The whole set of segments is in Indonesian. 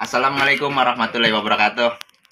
Assalamualaikum warahmatullahi wabarakatuh.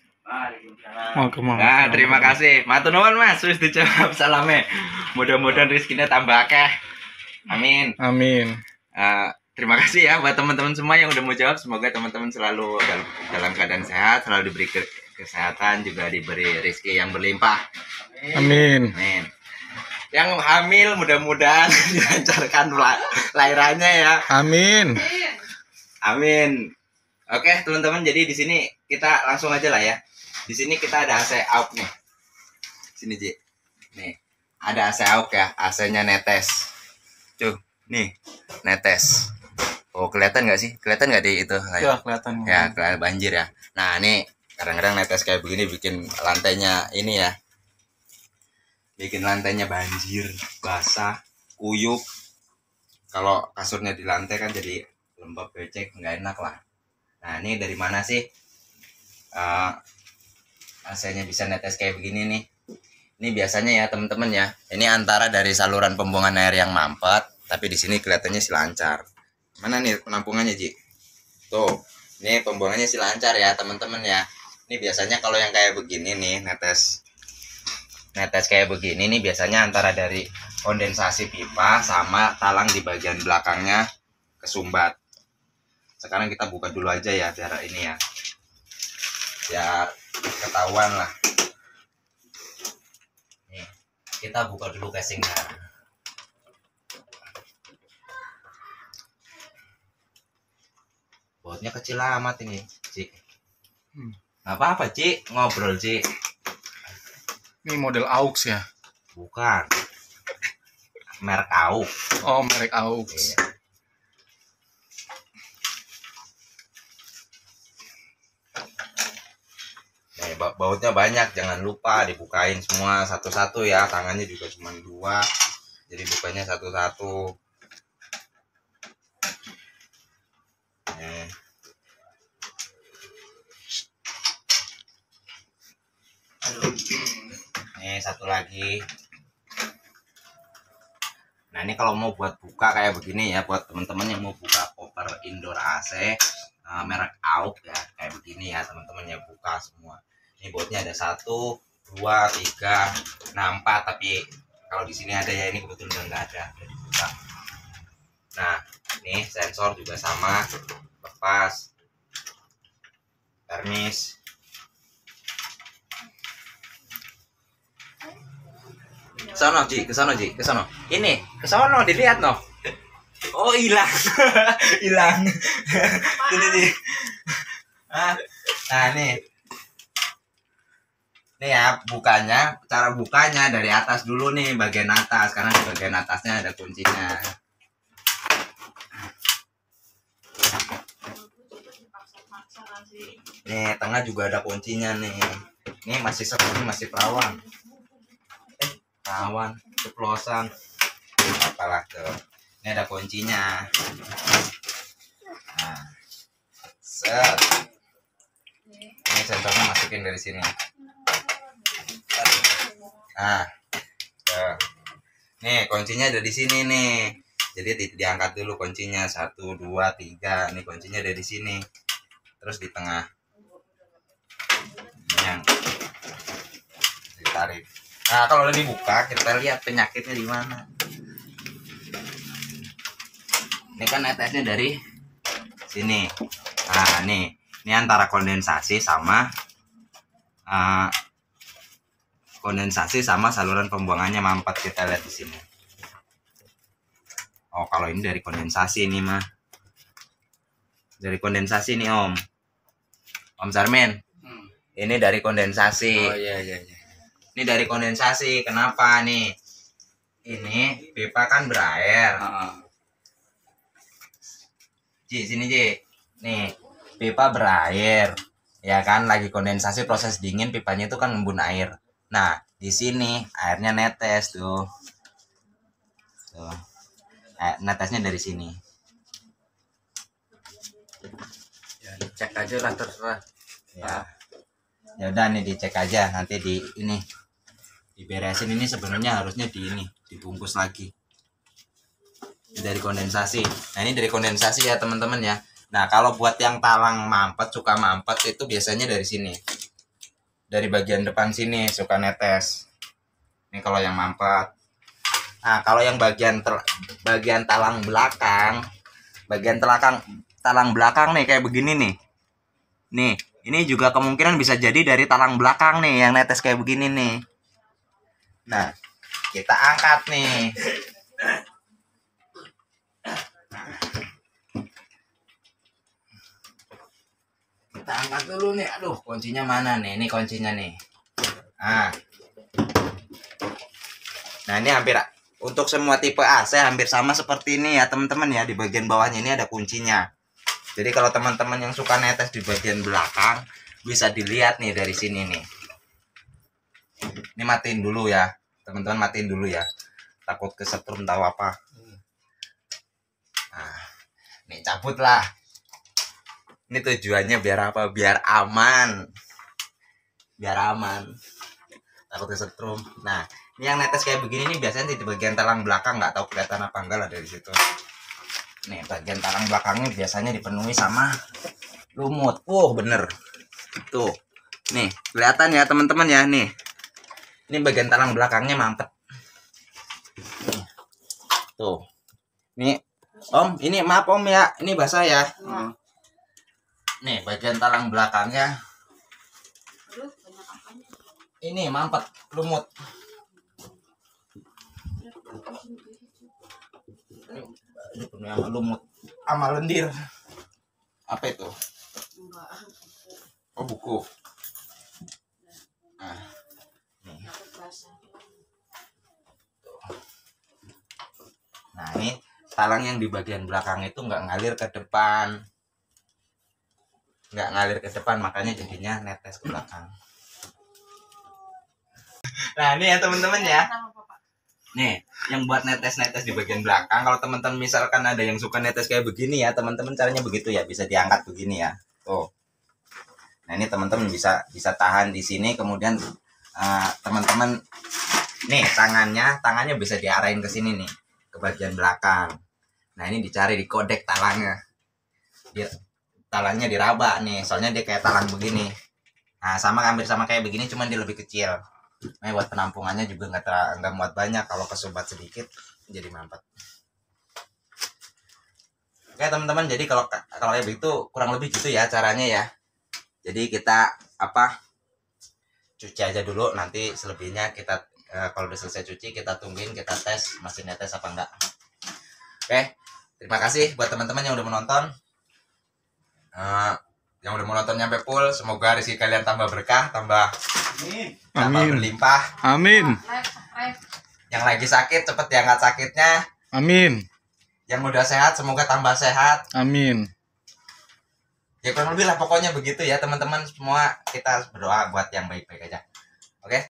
Nah, terima kasih. Matur nuwun Mas, wis dijawab salame. Mudah-mudahan rezekinya tambah akeh. Amin. Amin. Terima kasih ya buat teman-teman semua yang udah mau jawab. Semoga teman-teman selalu dalam keadaan sehat, selalu diberi kesehatan, juga diberi rezeki yang berlimpah. Amin. Amin. Yang hamil mudah-mudahan dilancarkan lahirannya ya. Amin. Amin. Oke, teman-teman, jadi di sini kita langsung aja lah ya. Di sini kita ada AC AUK nih. Sini, Ji. Nih, ada AC AUK ya, AC-nya netes. Tuh, nih, netes. Oh, kelihatan nggak sih? Kelihatan nggak di itu? Ya, kelihatan. Ya, kelihatan banjir ya. Nah, nih, kadang-kadang netes kayak begini bikin lantainya ini ya. Bikin lantainya banjir, basah, kuyup. Kalau kasurnya di lantai kan jadi lembab, becek, nggak enak lah. Nah, ini dari mana sih AC-nya bisa netes kayak begini nih? Ini biasanya ya teman-teman ya. Ini antara dari saluran pembuangan air yang mampet, tapi di sini kelihatannya sih lancar. Mana nih penampungannya, Ji? Tuh, ini pembuangannya sih lancar ya teman-teman ya. Ini biasanya kalau yang kayak begini nih, netes kayak begini nih biasanya antara dari kondensasi pipa sama talang di bagian belakangnya kesumbat. Sekarang kita buka dulu aja ya biar ini ya, biar ketahuan lah. Nih, kita buka dulu casingnya. Bautnya kecil amat ini, Ci. Nggak apa-apa, Ci, ngobrol, Ci. Ini model AUX ya? Bukan, merek AUX. Oh, merek AUX. Iya. Bautnya banyak, jangan lupa dibukain semua satu-satu ya. Tangannya juga cuma 2, jadi bukanya satu-satu. Nih satu lagi. Nah, ini kalau mau buat buka kayak begini ya, buat teman-teman yang mau buka koper indoor AC merek AUX ya, kayak begini ya teman-teman ya, buka semua. Ini bautnya ada 1, 2, 3, nah 4, tapi kalau di sini ada ya, ini kebetulan udah nggak ada, udah dibuka. Nah, nih sensor juga sama, lepas, permis. Kesono, Ji, kesono, Ji, kesono. Ini, kesono, dilihat no. Oh, hilang. Hilang. Ini Ji. Nah, nih. Nih ya, bukanya, cara bukanya dari atas dulu nih, bagian atas, karena di bagian atasnya ada kuncinya. Nih, tengah juga ada kuncinya nih. Ini masih seperti masih perawan. Perawan, ceplosan. Apalah tuh. Ini ada kuncinya. Nah. Set. Ini sensornya masukin dari sini. Nah, nih kuncinya ada di sini nih. Jadi diangkat dulu kuncinya 1, 2, 3. Nih kuncinya ada di sini. Terus di tengah. Yang ditarik. Nah, kalau udah dibuka, kita lihat penyakitnya di mana. Ini kan netesnya dari sini. Nah, ini antara kondensasi sama saluran pembuangannya mampet, kita lihat di sini. Oh, kalau ini dari kondensasi nih mah. Dari kondensasi nih Om Sarmin. Ini dari kondensasi. Oh iya. Ini dari kondensasi. Kenapa nih? Ini pipa kan berair. Ji, sini Ji. Nih, pipa berair. Ya kan, lagi kondensasi, proses dingin, pipanya itu kan ngembun air. Nah, di sini airnya netes tuh. Tuh. Netesnya dari sini. Ya, dicek aja lah terserah. Ya udah nih, dicek aja, nanti diberesin. Ini sebenarnya harusnya dibungkus lagi. Ini dari kondensasi. Nah, ini dari kondensasi ya teman-teman ya. Nah, kalau buat yang talang mampet, suka mampet itu biasanya dari sini. Dari bagian depan sini suka netes. Ini kalau yang mampet. Nah, kalau yang bagian talang belakang, talang belakang nih kayak begini nih. Nih, ini juga kemungkinan bisa jadi dari talang belakang nih yang netes kayak begini nih. Nah, kita angkat nih. Kita angkat dulu nih. Aduh, kuncinya mana nih? Ini kuncinya nih. Nah, ini hampir untuk semua tipe AC hampir sama seperti ini ya, teman-teman ya. Di bagian bawahnya ini ada kuncinya. Jadi kalau teman-teman yang suka netes di bagian belakang, bisa dilihat nih dari sini nih. Ini matiin dulu ya. Teman-teman matiin dulu ya. Takut kesetrum tahu apa. Nah, nih cabut lah. Ini tujuannya biar apa? Biar aman. Biar aman. Takut kesetrum. Nah, ini yang netes kayak begini nih biasanya di bagian talang belakang, nggak tahu kelihatan apa enggak lah dari situ. Nih, bagian talang belakangnya biasanya dipenuhi sama lumut. Bener. Tuh. Nih, kelihatan ya teman-teman ya nih. Ini bagian talang belakangnya mampet. Tuh. Nih, Om, ini maaf Om ya. Ini basah ya. Nih, bagian talang belakangnya. Ini mampet, lumut. Ini penuh sama lumut, sama lendir. Apa itu? Oh, buku. Nah, nih. Nah, ini talang yang di bagian belakang itu nggak ngalir ke depan. Nggak ngalir ke depan, makanya jadinya netes ke belakang. Nah, ini ya teman-teman ya. Nih, yang buat netes-netes di bagian belakang, kalau teman-teman misalkan ada yang suka netes kayak begini ya, teman-teman caranya begitu ya, bisa diangkat begini ya. Tuh. Nah, ini teman-teman bisa tahan di sini, kemudian teman-teman nih tangannya bisa diarahin ke sini nih, ke bagian belakang. Nah, ini dicari di kodek talangnya. Talangnya diraba nih, soalnya dia kayak talang begini. Nah, hampir sama kayak begini, cuman dia lebih kecil. Nah, buat penampungannya juga nggak muat banyak. Kalau kesumbat sedikit jadi mampet. Oke teman-teman, jadi kalau kayak begitu kurang lebih gitu ya caranya ya. Jadi kita cuci aja dulu, nanti selebihnya kita kalau udah selesai cuci kita tungguin, kita tes mesinnya tes apa enggak. Oke, terima kasih buat teman-teman yang udah menonton. Yang udah menonton nyampe full, semoga rezeki kalian tambah berkah, tambah berlimpah. Amin. Yang lagi sakit cepet diangkat sakitnya. Amin. Yang udah sehat semoga tambah sehat. Amin. Ya kurang lebih lah pokoknya begitu ya teman-teman semua, kita berdoa buat yang baik-baik aja. Oke.